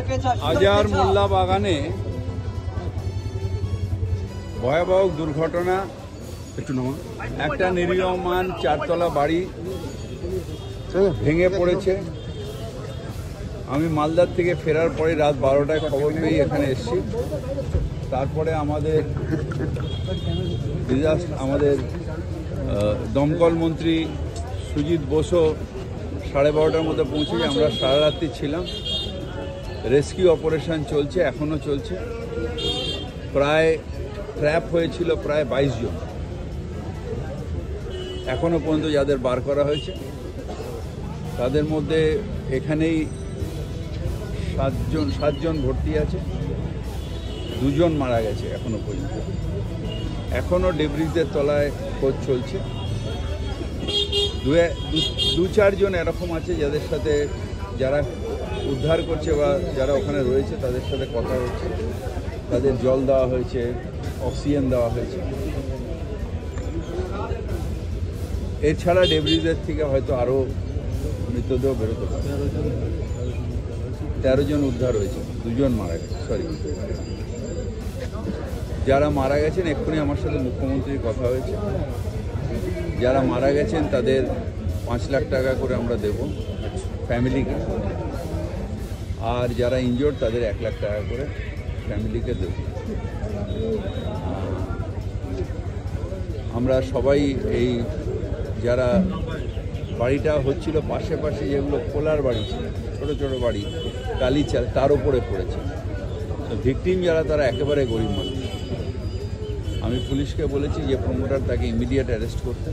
আজার মোল্লা বাগানে ভয়াবহ দুর্ঘটনা। একটা নিরীহমান চারতলা বাড়ি ভেঙে পড়েছে। আমি মালদার থেকে ফেরার পরে রাত 12টায় খবর পেয়ে এখানে এসেছি। তারপরে আমাদের দমকল মন্ত্রী সুজিত বসু 12:30টার মধ্যে পৌঁছে আমরা সারা রাত্রি ছিলাম। রেস্কিউ অপারেশন চলছে, এখনও চলছে। প্রায় ট্র্যাপ হয়েছিল প্রায় 22 জন, এখনও পর্যন্ত যাদের বার করা হয়েছে তাদের মধ্যে এখানেই 7 জন ভর্তি আছে, 2 জন মারা গেছে এখনও পর্যন্ত। এখনও ডেব্রিজের তলায় খোঁজ চলছে। 2-4 জন এরকম আছে যাদের সাথে যারা উদ্ধার করছে বা যারা ওখানে রয়েছে তাদের সাথে কথা হচ্ছে। তাদের জল দেওয়া হয়েছে, অক্সিজেন দেওয়া হয়েছে। এছাড়া ডেব্রিজের থেকে হয়তো আরও মৃতদেহ বেরোতে পারে। 13 জন উদ্ধার হয়েছে, 2 জন মারা গেছে। যারা মারা গেছেন এক্ষুনি আমার সাথে মুখ্যমন্ত্রীর কথা হয়েছে। যারা মারা গেছেন তাদের 5 লাখ টাকা করে আমরা দেব ফ্যামিলিকে, আর যারা ইনজোর্ড তাদের 1 লাখ টাকা করে ফ্যামিলিকে দেব। আমরা সবাই এই যারা বাড়িটা হচ্ছিল পাশে যেগুলো খোলার বাড়ি ছিল, ছোটো ছোটো বাড়ি, টালি চাল, তার উপরে পড়েছে। তো ভিকটিম যারা তারা একেবারে গরিব মানুষ। আমি পুলিশকে বলেছি যে প্রমোটার তাকে ইমিডিয়েট অ্যারেস্ট করতে,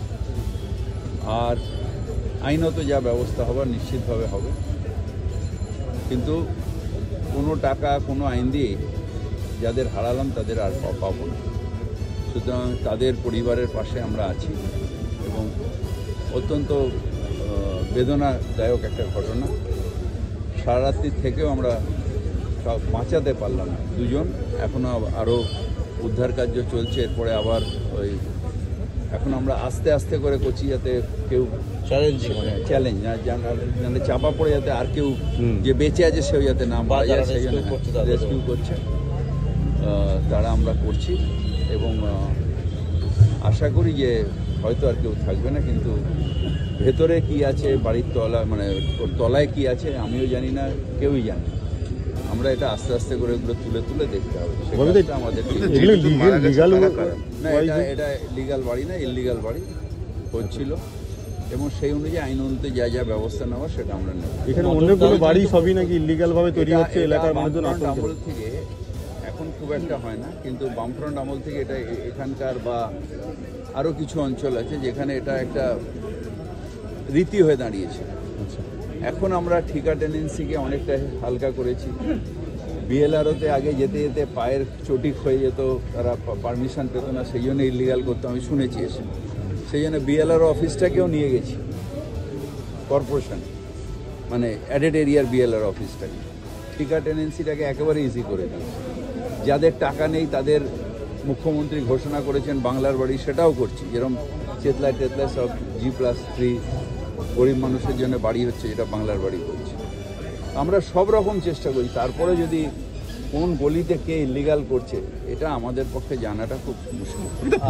আর আইনত যা ব্যবস্থা হবার নিশ্চিতভাবে হবে। কিন্তু কোনো টাকা কোনো আইন দিয়ে যাদের হারালাম তাদের আর পাবো না। সুতরাং তাদের পরিবারের পাশে আমরা আছি এবং অত্যন্ত বেদনাদায়ক একটা ঘটনা। সারা রাত্রি থেকেও আমরা সব বাঁচাতে পারলাম না। 2 জন এখনও আরও উদ্ধার কার্য চলছে। এরপরে আবার এখন আমরা আস্তে আস্তে করে করছি যাতে কেউ চ্যালেঞ্জ না জানলে চাপা পড়ে যাতে আর কেউ যে বেঁচে আছে সেও যাতে না মারা যায়, সেই জন্য রেস্কিউ করছে তারা আমরা করছি। এবং আশা করি যে হয়তো আর কেউ থাকবে না, কিন্তু ভেতরে কি আছে বাড়ির তলায় কি আছে আমিও জানি না, কেউই জানে। আমরা এটা আস্তে আস্তে করে এগুলো তুলে দেখতে হবে। আমাদের না, এটা লিগাল বাড়ি না, ইললিগাল বাড়ি হচ্ছিল এবং সেই অনুযায়ী আইন অনুযায়ী যা যা ব্যবস্থা নেওয়া সেটা আমরা নেব। এখানে অন্য কোনো বাড়ি সবই নাকি ইললিগাল ভাবে তৈরি হচ্ছে এলাকার মানুষজন। আমল থেকে এখন খুব একটা হয় না, কিন্তু বামফ্রন্ট আমল থেকে এটা এখানকার বা আরও কিছু অঞ্চল আছে যেখানে এটা একটা রীতি হয়ে দাঁড়িয়েছে। এখন আমরা ঠিকা টেনেন্সিকে অনেকটা হালকা করেছি। বিএলআরওতে আগে যেতে যেতে পায়ের চটি হয়ে যেত, তারা পারমিশন পেত না, সেই জন্য ইলিগাল করতো, আমি শুনেছি এসে। সেই জন্য বিএলআরও অফিসটাকেও নিয়ে গেছি কর্পোরেশন, মানে অ্যাডেড এরিয়ার বিএলআর অফিসটাকে। ঠিকা টেনেন্সিটাকে একেবারে ইজি করে দিয়েছি। যাদের টাকা নেই তাদের মুখ্যমন্ত্রী ঘোষণা করেছেন বাংলার বাড়ি, সেটাও করছি। যেরকম চেতলায় সব G+3 গরিব মানুষের জন্য বাড়ি হচ্ছে, এটা বাংলার বাড়ি করছি। আমরা সব রকম চেষ্টা করি। তারপরে যদি কোন গলিতে কে ইলিগাল করছে এটা আমাদের পক্ষে জানাটা খুব মুশকিল।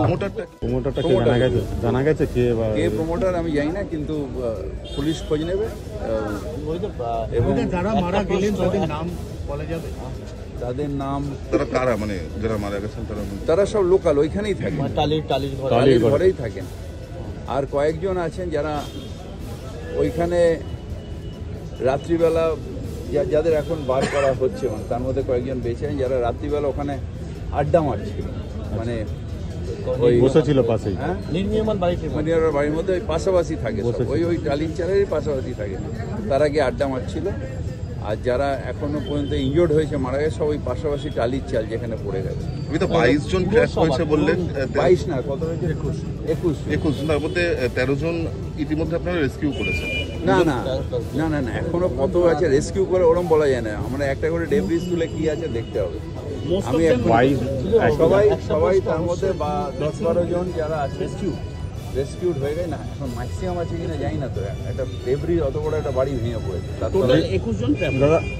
জানা গেছে কে প্রমোটার আমি জানি না, কিন্তু পুলিশ খোঁজ নেবে এবং যারা মারা গেলেন তাদের নাম বলা যাবে। তাদের নাম কারা, মানে যারা মারা গেছেন তারা সব লোকাল, ওইখানেই থাকেন, টালির ঘরেই থাকেন। আর কয়েকজন আছেন যারা ওইখানে রাত্রিবেলা, যাদের এখন বার করা হচ্ছে, মানে তার মধ্যে কয়েকজন বেঁচে আছেন যারা রাত্রিবেলা ওখানে আড্ডা মারছিল, মানে ওই বসেছিল পাশেই, হ্যাঁ বাড়ির মধ্যে ওই পাশাপাশি থাকে, ওই টালির চালেরই পাশাপাশি থাকে, তারা গিয়ে আড্ডা মারছিল। আর যারা এখনো পর্যন্ত ইনজোর্ড হয়েছে, মারা গেছে, সব ওই পাশাপাশি টালির চাল যেখানে পড়ে গেছে। 22 জন ক্র্যাশ হয়েছে বললেন। 22 না, কত হয়েছে? 21। তার মধ্যে 13 জন ইতিমধ্যে আপনারা রেস্কিউ করেছেন। না, এখনো কত আছে রেস্কিউ করে ওরম বলা যায় না। আমরা একটা করে ডেব্রিজ তুলে কি আছে দেখতে হবে। আমি সবাই তার মধ্যে 10-12 জন যারা আছে রেস্কিউড হয়ে গেছে না, এখন ম্যাক্সিমাম আছে কিনা জানি না। তো একটা ডেব্রিজ অত বড় একটা বাড়ি ভেঙে পড়েছে,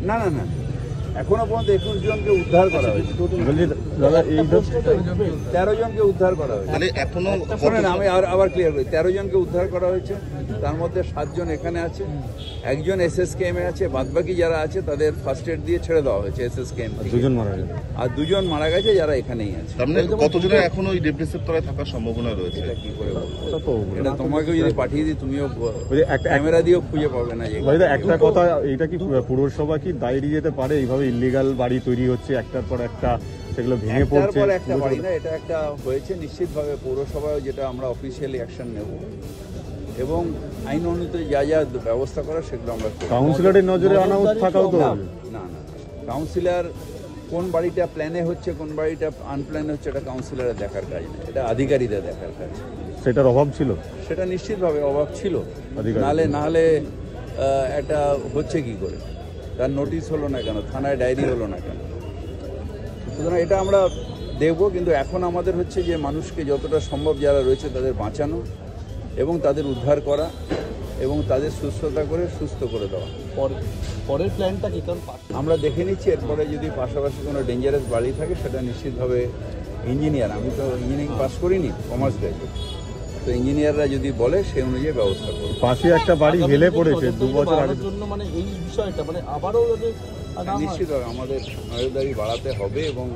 না না না, এখনো পর্যন্ত 21 জনকে উদ্ধার করা হয়েছে, বলছি দাদা এই 13 জনকে উদ্ধার করা হয়েছে। তাহলে এখনো শোনেন, আমি আবার ক্লিয়ার করি, 13 জনকে উদ্ধার করা হয়েছে, তার মধ্যে 7 জন এখানে আছে, একজন SSKM-এ আছে, বাদবাকি যারা আছে তাদের ফার্স্ট এড দিয়ে ছেড়ে দেওয়া হয়েছে SSKM থেকে। 2 জন মারা গেছে। আর 2 জন মারা গেছে যারা এখানেই আছে। তার মানে কতজনের এখনো ওই ডেপ্রেসিভ তলায় থাকার সম্ভাবনা রয়েছে? এটা কি করে বলবো? তা তো এটা তোমাকেও যদি পাঠিয়ে দিই তুমিও ওই যে একটা ক্যামেরা দিয়েও খুঁজে পাবে না যে ভাই একটা কথা, এটা কি পুরসভা কি দায় দিয়ে যেতে পারে? এইভাবে ইলিগাল বাড়ি তৈরি হচ্ছে একটার পর একটা, সেগুলো ভেঙে একটার পড়ছে। পর একটা বাড়ি না, এটা একটা হয়েছে নিশ্চিতভাবে পৌরসভায়, যেটা আমরা অফিসিয়ালি অ্যাকশন নেব এবং আইন অনুযায়ী যা যা ব্যবস্থা করা সেগুলো আমরা করব। কাউন্সিলরের নজরে আনা থাকাও তো না না না, কাউন্সিলর কোন বাড়িটা প্ল্যানে হচ্ছে কোন বাড়িটা আনপ্ল্যানে হচ্ছে এটা কাউন্সিলরের দেখার কাজ না, এটা আধিকারিকদের দেখার কাজ। সেটার অভাব ছিল, সেটা নিশ্চিতভাবে অভাব ছিল, আধিকারিক। নাহলে এটা হচ্ছে কি করে, তার নোটিশ হলো না কেন, থানায় ডায়েরি হলো না কেন? সুতরাং এটা আমরা দেখব, কিন্তু এখন আমাদের হচ্ছে যে মানুষকে যতটা সম্ভব যারা রয়েছে তাদের বাঁচানো এবং তাদের উদ্ধার করা এবং তাদের সুস্থতা করে সুস্থ করে দেওয়া। পরের প্ল্যানটা কি? কারণ আমরা দেখে নিচ্ছি, এরপরে যদি পাশাপাশি কোনো ডেঞ্জারাস বাড়ি থাকে সেটা নিশ্চিতভাবে ইঞ্জিনিয়ার, আমি তো ইঞ্জিনিয়ারিং পাস করিনি, কমার্স গ্র্যাজুয়েট, তো ইঞ্জিনিয়াররা যদি বলে সেই অনুযায়ী ব্যবস্থা করব। পাশে একটা বাড়ি হেলে পড়েছে 2 বছর আগে। জন্য মানে এই বিষয়টা মানে আবারও যদি নিশ্চিতভাবে আমাদের নজরদারি বাড়াতে হবে এবং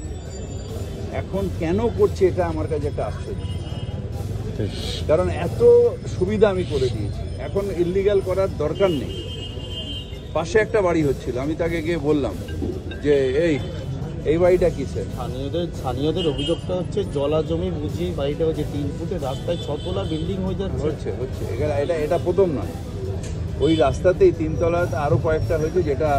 এখন কেন করছে এটা আমার কাছে একটা আশ্চর্য, কারণ এত সুবিধা আমি করে দিয়েছি, এখন ইল্লিগাল করার দরকার নেই। পাশে একটা বাড়ি হচ্ছিল, আমি তাকে গিয়ে বললাম যে এই বাড়িটা কিসের? স্থানীয়দের অভিযোগটা হচ্ছে জলা জমি বুঝি বাড়িটা হচ্ছে 3 ফুটের রাস্তায় 6 তলা বিল্ডিং হয়ে যাচ্ছে। হচ্ছে এটা প্রথম নয়, ওই রাস্তাতেই 3 তলা আরও কয়েকটা হয়েছে, যেটা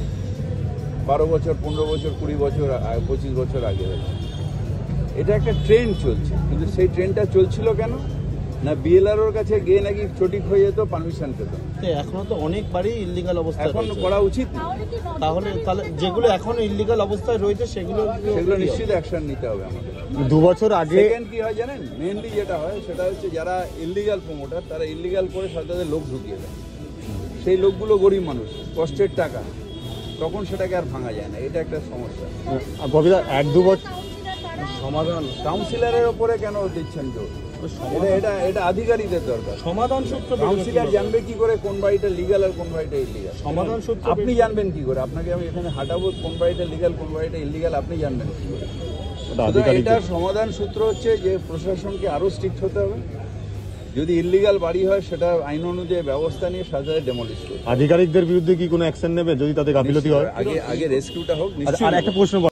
12 বছর 15 বছর 20 বছর 25 বছর আগে হয়েছে। এটা একটা ট্রেন্ড চলছে, কিন্তু সেই ট্রেনটা চলছিল কেন না, বিএলআরওর কাছে গিয়ে নাকি সঠিক হয়ে যেত, পারমিশন পেত। এখনো তো অনেক বাড়ি ইল্লিগাল অবস্থায় এখন রয়েছে। করা উচিত না। তাহলে যেগুলো এখনো ইল্লিগাল অবস্থায় রয়েছে সেগুলো নিশ্চিত অ্যাকশন নিতে হবে আমাদের। 2 বছর আগে সেকেন্ড কি হয় জানেন, মেইনলি যেটা হয় সেটা হচ্ছে যারা ইল্লিগাল প্রমোটার তারা ইল্লিগাল করে সাথে লোক ঢুকিয়ে দেয়, সেই লোকগুলো গরিব মানুষ, কষ্টের টাকা, তখন সেটাকে আর ভাঙা যায় না, এটা একটা সমস্যা। কবিতা 1-2 বছর সমাধান কাউন্সিলরের ওপরে কেন দিচ্ছেন জোর? এটা আধিকারিকদের দরকার। সমাধান সূত্র কাউন্সিলর জানবে কি করে কোন বাড়িটা লিগাল আর কোন বাড়িটা ইলিগাল? সমাধান সূত্র আপনি জানবেন কি করে? আপনাকে আমি এখানে হাঁটাবো, কোন বাড়িটা লিগাল কোন বাড়িটা ইলিগাল আপনি জানবেন কি করে? এটার সমাধান সূত্র হচ্ছে যে প্রশাসনকে আরো স্ট্রিক্ট হতে হবে, যদি ইল্লিগাল বাড়ি হয় সেটা আইন অনুযায়ী ব্যবস্থা নিয়ে সাথে ডেমোলিশ করবে। আধিকারিকদের বিরুদ্ধে কি কোনো অ্যাকশন নেবে যদি তাদের গাফিলতি হয়? আগে রেস্কিউটা হোক। আর একটা প্রশ্ন